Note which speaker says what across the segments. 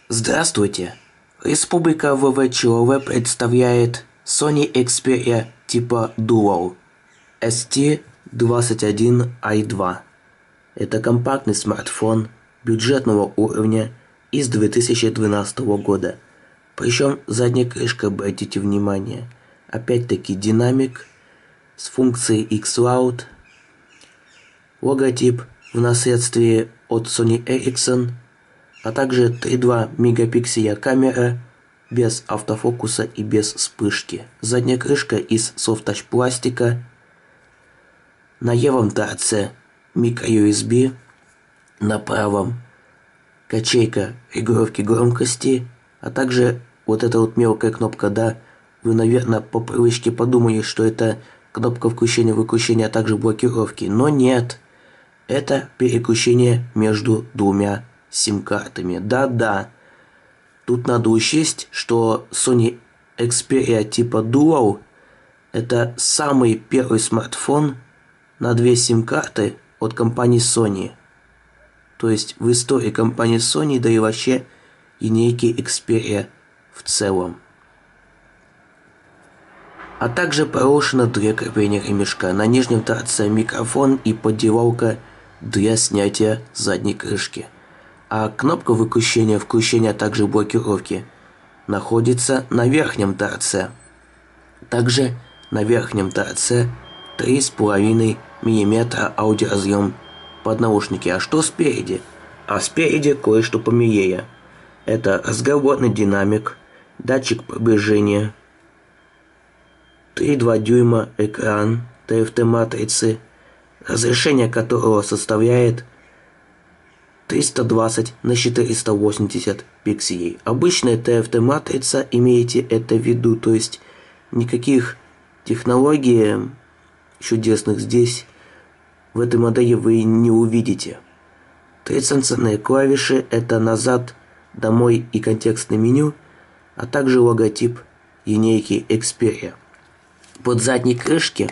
Speaker 1: Здравствуйте! Республика ВВЧОВ представляет Sony Xperia типа Dual ST21i2. Это компактный смартфон бюджетного уровня из 2012 года. Причем задняя крышка, обратите внимание, опять-таки динамик с функцией xCloud, логотип в наследстве от Sony Ericsson, а также 3,2 мегапикселя камера без автофокуса и без вспышки. Задняя крышка из софт-тач пластика. На левом торце microUSB, на правом качелька регулировки громкости, а также вот эта вот мелкая кнопка, да, вы, наверное, по привычке подумали, что это кнопка включения-выключения, а также блокировки, но нет, это переключение между двумя сим-картами. Да-да, тут надо учесть, что Sony Xperia типа Dual это самый первый смартфон на две сим-карты от компании Sony. То есть в истории компании Sony, да и вообще линейки Xperia в целом. А также проложено для крепления ремешка. На нижнем торце микрофон и поддевалка для снятия задней крышки. А кнопка выключения-включения, а также блокировки находится на верхнем торце. Также на верхнем торце 3,5 мм аудиоразъем под наушники. А что спереди? А спереди кое-что помилее. Это разговорный динамик, датчик приближения, 3,2 дюйма экран TFT-матрицы, разрешение которого составляет 320 на 480 пикселей. Обычная TFT-матрица, имейте это в виду, то есть никаких технологий чудесных здесь в этой модели вы не увидите. Три сенсорные клавиши — это назад, домой и контекстное меню, а также логотип линейки Xperia. Под задней крышки,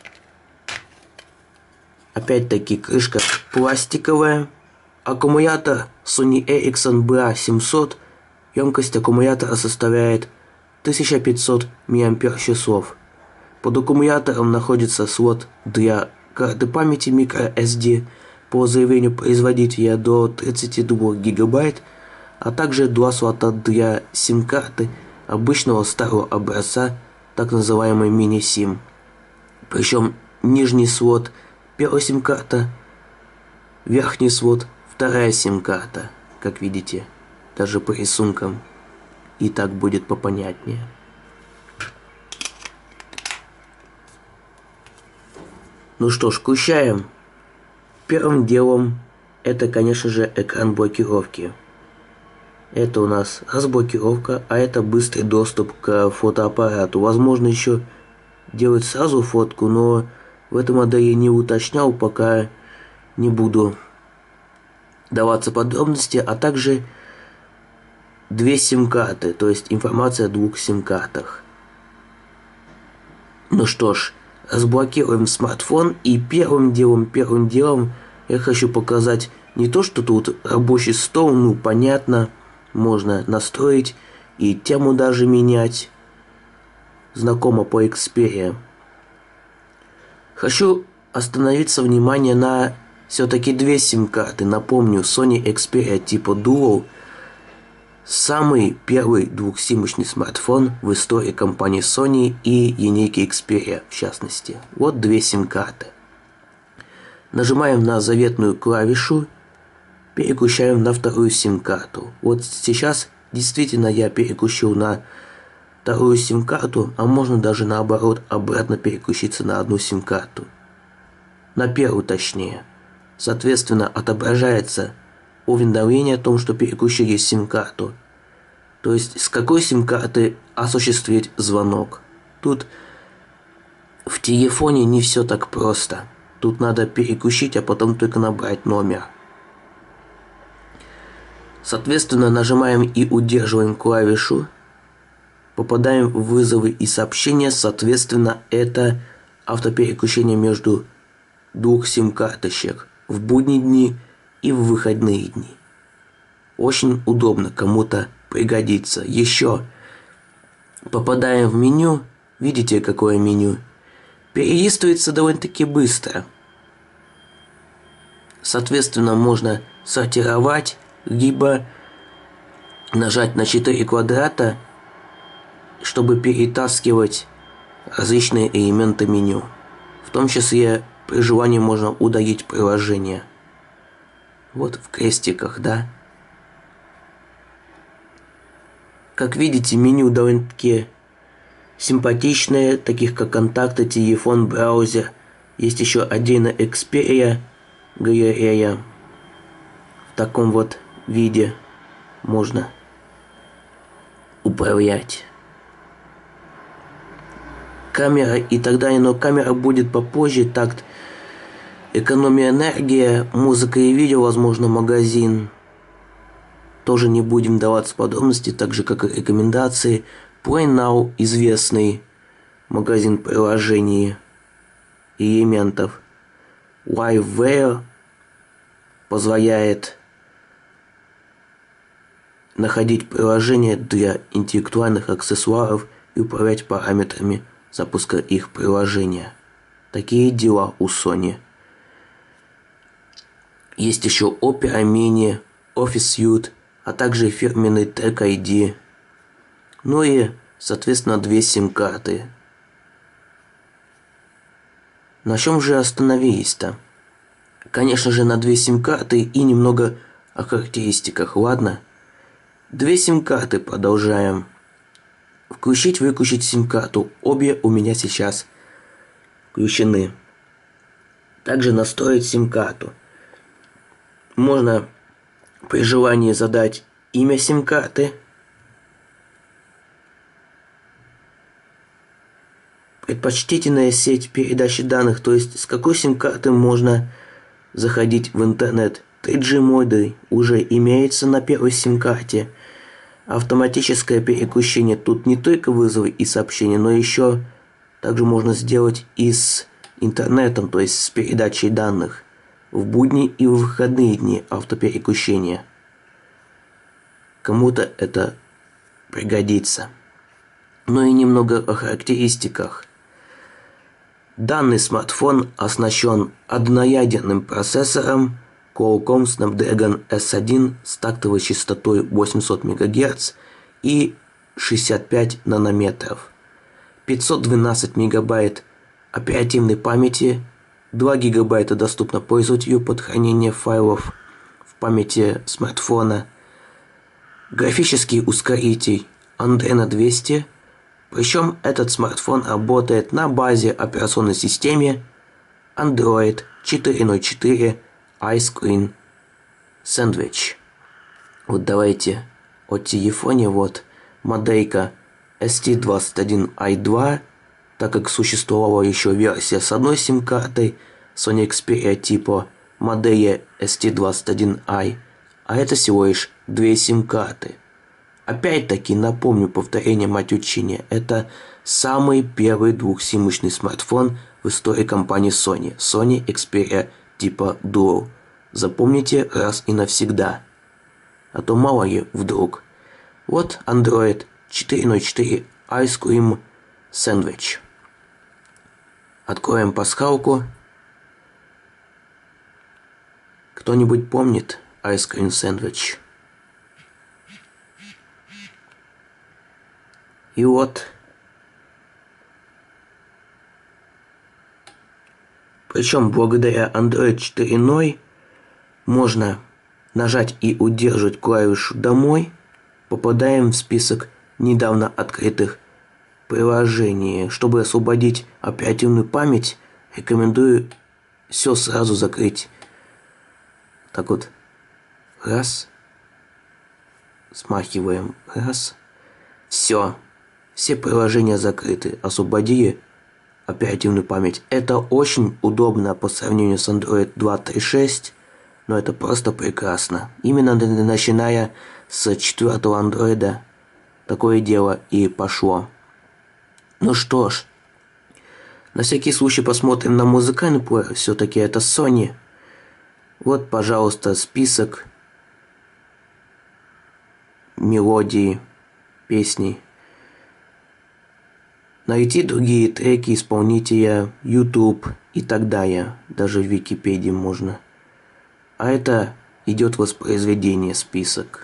Speaker 1: опять-таки крышка пластиковая, аккумулятор Sony Ericsson BA700, емкость аккумулятора составляет 1500 мАч. Под аккумулятором находится слот для карты памяти microSD по заявлению производителя до 32 ГБ, а также два слота для сим-карты обычного старого образца, так называемый мини-сим. Причем нижний слот первая сим-карта, верхний слот вторая сим-карта, как видите, даже по рисункам, и так будет попонятнее. Ну что ж, включаем. Первым делом это, конечно же, экран блокировки. Это у нас разблокировка, а это быстрый доступ к фотоаппарату. Возможно, еще делать сразу фотку, но в этой модели не уточнял, пока не буду даваться подробности, а также две сим-карты, то есть информация о двух сим-картах. Ну что ж, разблокируем смартфон, и первым делом я хочу показать не то, что тут рабочий стол, ну понятно, можно настроить и тему даже менять, знакомо по Xperia. Хочу остановиться внимание на все-таки две сим-карты. Напомню, Sony Xperia типа Dual самый первый двухсимочный смартфон в истории компании Sony и линейки Xperia в частности. Вот две сим-карты. Нажимаем на заветную клавишу, переключаем на вторую сим-карту. Вот сейчас действительно я переключил на вторую сим-карту, а можно даже наоборот обратно переключиться на одну сим-карту. На первую точнее. Соответственно, отображается уведомление о том, что переключили сим-карту. То есть с какой сим-карты осуществить звонок. Тут в телефоне не все так просто. Тут надо переключить, а потом только набрать номер. Соответственно, нажимаем и удерживаем клавишу. Попадаем в вызовы и сообщения. Соответственно, это автопереключение между двух сим-карточек в будние дни и в выходные дни. Очень удобно, кому-то пригодится. Еще попадаем в меню. Видите, какое меню? Перелистывается довольно-таки быстро. Соответственно, можно сортировать, либо нажать на 4 квадрата, чтобы перетаскивать различные элементы меню. В том числе при желании можно удалить приложение. Вот в крестиках, да. Как видите, меню довольно-таки симпатичные, таких как контакты, телефон, браузер. Есть еще отдельно Xperia, галерея. В таком вот виде можно управлять. Камера и так далее, но камера будет попозже. Так, экономия энергии, музыка и видео, возможно, магазин. Тоже не будем даваться подробности, так же как и рекомендации. Play Now — известный магазин приложений и элементов. LiveWire позволяет находить приложения для интеллектуальных аксессуаров и управлять параметрами запуска их приложения. Такие дела у Sony. Есть еще Opera Mini, Office Suite, а также фирменный Tag ID. Ну и, соответственно, 2 сим-карты. На чем же остановились-то? Конечно же, на 2 сим-карты и немного о характеристиках, ладно? 2 сим-карты продолжаем. Включить-выключить сим-карту. Обе у меня сейчас включены. Также настроить сим-карту. Можно при желании задать имя сим-карты, предпочтительная сеть передачи данных, то есть с какой сим-карты можно заходить в интернет. 3G модуль уже имеется на первой сим-карте. Автоматическое переключение. Тут не только вызовы и сообщения, но еще также можно сделать и с интернетом, то есть с передачей данных. В будни и в выходные дни автопереключение. Кому-то это пригодится. Ну и немного о характеристиках. Данный смартфон оснащен одноядерным процессором Qualcomm Snapdragon S1 с тактовой частотой 800 МГц и 65 нанометров, 512 МБ оперативной памяти, 2 ГБ доступно пользователю под хранение файлов в памяти смартфона, графический ускоритель Adreno 200, причем этот смартфон работает на базе операционной системы Android 4.0.4 Ice Cream Sandwich. Вот давайте о телефоне. Вот моделька ST21i2, так как существовала еще версия с одной сим-картой Sony Xperia типа модели ST21i, а это всего лишь 2 сим-карты. Опять-таки напомню, повторение мать учения, это самый первый двухсимочный смартфон в истории компании Sony Xperia типа Dual. Запомните раз и навсегда. А то мало ли вдруг. Вот Android 4.0.4 Ice Cream Sandwich. Откроем пасхалку. Кто-нибудь помнит Ice Cream Sandwich? И вот. Причем благодаря Android 4.0 можно нажать и удерживать клавишу «Домой». Попадаем в список недавно открытых приложений. Чтобы освободить оперативную память, рекомендую все сразу закрыть. Так вот. Раз. Смахиваем. Раз. Все. Все приложения закрыты. Освободили оперативную память. Это очень удобно по сравнению с Android 2.3.6, но это просто прекрасно. Именно начиная с 4-го андроида такое дело и пошло. Ну что ж, на всякий случай посмотрим на музыкальный плеер. Все-таки это Sony. Вот, пожалуйста, список мелодии, песни. Найти другие треки исполнителя, YouTube и так далее. Даже в Википедии можно. А это идет воспроизведение, список.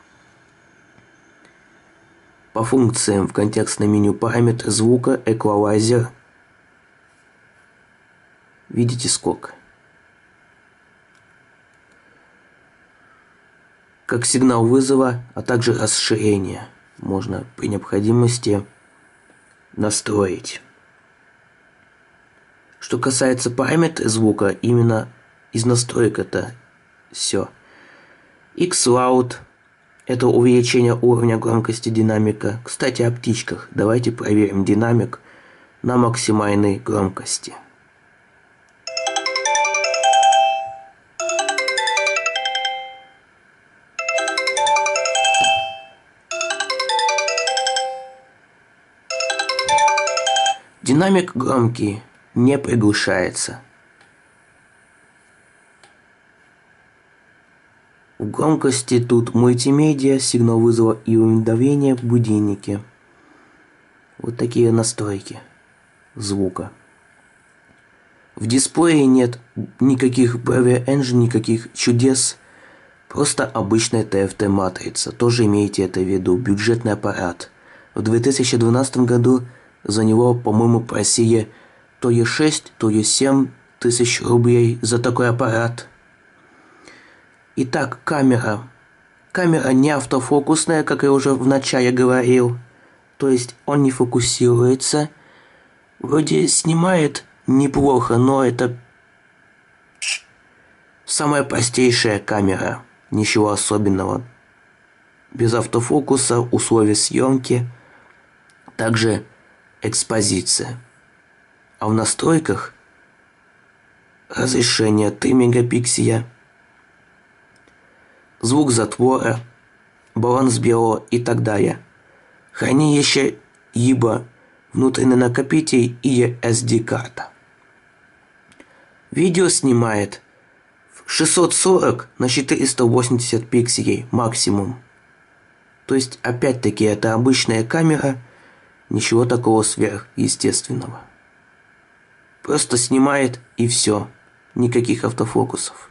Speaker 1: По функциям в контекстном меню параметр звука, эквалайзер. Видите сколько? Как сигнал вызова, а также расширение. Можно при необходимости настроить. Что касается параметра звука, именно из настроек это все. X-Loud – это увеличение уровня громкости динамика. Кстати, о птичках. Давайте проверим динамик на максимальной громкости. Динамик громкий, не приглушается. В громкости тут мультимедиа, сигнал вызова и уведомления в будильнике. Вот такие настройки звука. В дисплее нет никаких Preview Engine, никаких чудес. Просто обычная TFT-матрица. Тоже имейте это в виду. Бюджетный аппарат. В 2012 году за него, по-моему, просили то ли 6, то ли 7 тысяч рублей за такой аппарат. Итак, камера. Камера не автофокусная, как я уже вначале говорил. То есть он не фокусируется. Вроде снимает неплохо, но это самая простейшая камера. Ничего особенного. Без автофокуса, условия съемки. Также экспозиция. А в настройках разрешение 3 мегапикселя, звук затвора, баланс белого и так далее. Хранилище либо внутренний накопитель или SD-карта. Видео снимает 640 на 480 пикселей максимум. То есть опять-таки это обычная камера. Ничего такого сверхъестественного. Просто снимает и все. Никаких автофокусов.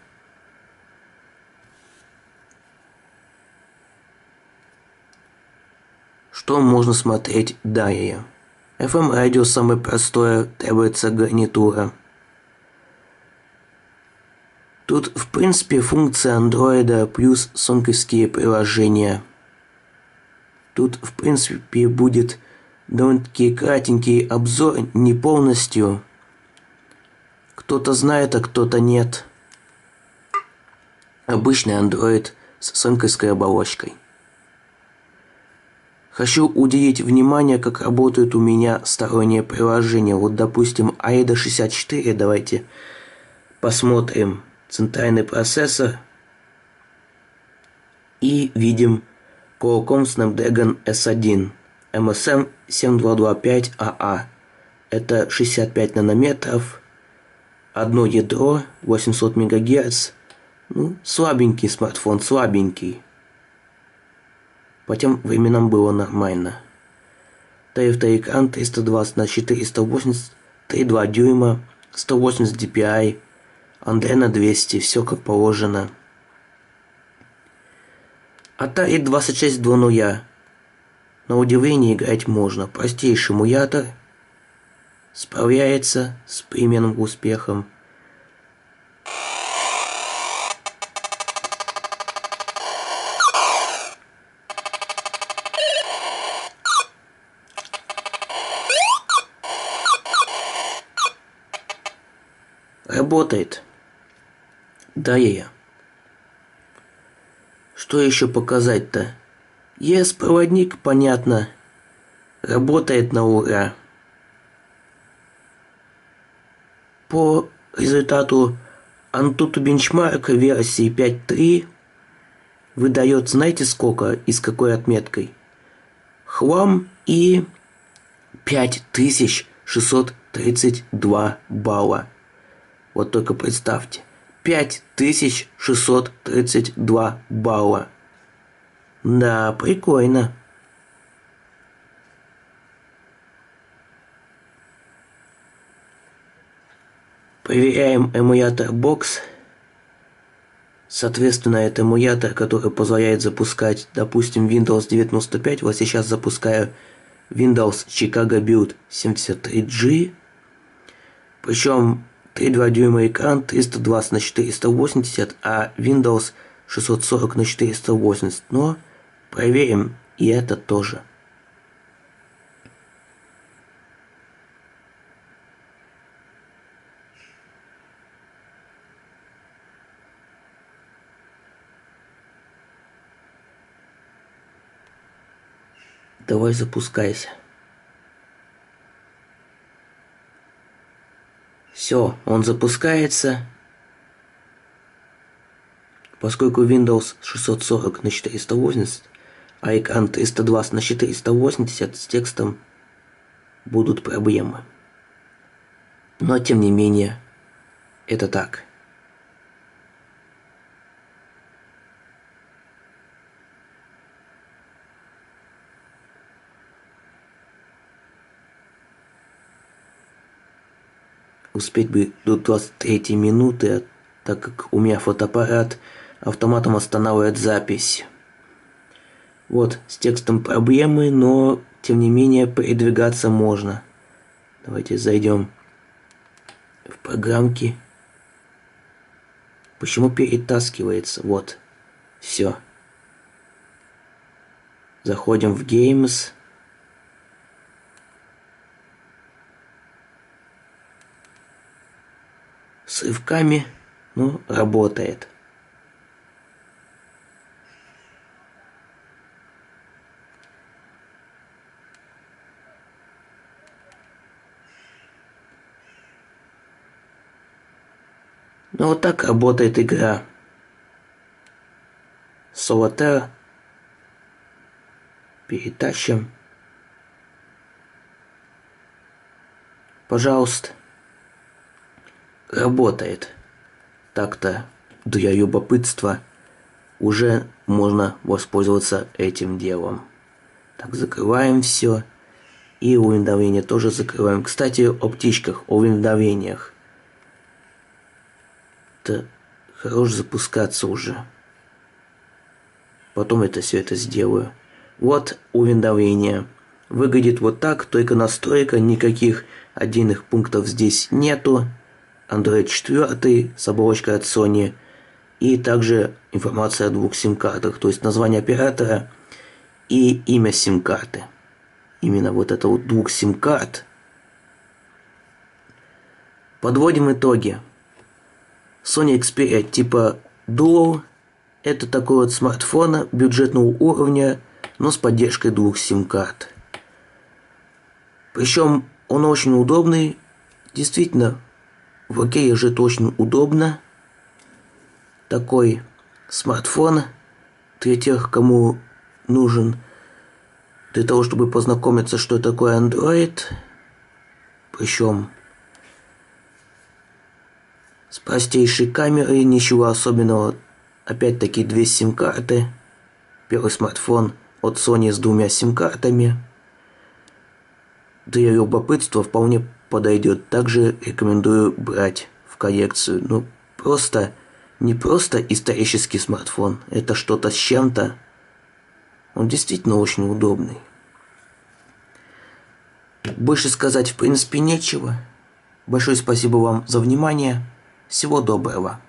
Speaker 1: Что можно смотреть далее? FM-радио самое простое, требуется гарнитура. Тут в принципе функция андроида плюс сонковские приложения. Тут в принципе будет довольно-таки кратенький обзор, не полностью. Кто-то знает, а кто-то нет. Обычный Android с сонковской оболочкой. Хочу уделить внимание, как работают у меня сторонние приложения. Вот, допустим, AIDA 64. Давайте посмотрим. Центральный процессор. И видим Qualcomm Snapdragon S1. MSM 7225AA. Это 65 нанометров. Одно ядро, 800 МГц. Ну, слабенький смартфон, слабенький. По тем временам было нормально. TFT экран 320 на 480, 3,2 дюйма, 180 dpi, антенна 200, все как положено. Atari 2600. На удивление играть можно. Простейший эмулятор. Справляется с переменным успехом. Работает. Далее. Что еще показать-то? ES-проводник, понятно. Работает на ура. По результату Antutu Benchmark версии 5.3 выдает, знаете сколько и с какой отметкой? Хлам и 5632 балла. Вот только представьте. 5632 балла. Да, прикольно. Проверяем эмулятор Box. Соответственно, это эмулятор, который позволяет запускать, допустим, Windows 95. Вот сейчас запускаю Windows Chicago Build 73G. Причем 3,2 дюйма экран, 320 на 480, а Windows 640 на 480. Но проверим и это тоже. Давай запускайся. Все, он запускается. Поскольку Windows 640 на 480, а экран 320 на 480, с текстом будут проблемы. Но тем не менее, это так. Успеть бы до 23 минуты, так как у меня фотоаппарат автоматом останавливает запись. Вот, с текстом проблемы, но тем не менее передвигаться можно. Давайте зайдем в программки. Почему перетаскивается? Вот, все. Заходим в Games. С рывками, ну, работает. Ну, вот так работает игра. Solitaire. Перетащим. Пожалуйста. Работает. Так-то для любопытства уже можно воспользоваться этим делом. Так, закрываем все. И уведомления тоже закрываем. Кстати, о птичках, о уведомлениях. Это хорош запускаться уже. Потом все это сделаю. Вот уведомление. Выглядит вот так, только настройка, никаких отдельных пунктов здесь нету. Android 4 с оболочкой от Sony. И также информация о 2 сим-картах. То есть название оператора и имя сим-карты. Именно вот это вот 2 сим-карт. Подводим итоги. Sony Xperia типа Dual. Это такой вот смартфон бюджетного уровня, но с поддержкой 2 сим-карт. Причем он очень удобный. Действительно, в руке лежит очень удобно. Такой смартфон для тех, кому нужен для того, чтобы познакомиться, что такое Android. Причем с простейшей камерой, ничего особенного. Опять-таки 2 сим-карты. Первый смартфон от Sony с 2 сим-картами. Для любопытства вполне подойдет. Также рекомендую брать в коллекцию. Ну, не просто исторический смартфон. Это что-то с чем-то. Он действительно очень удобный. Больше сказать в принципе нечего. Большое спасибо вам за внимание. Всего доброго.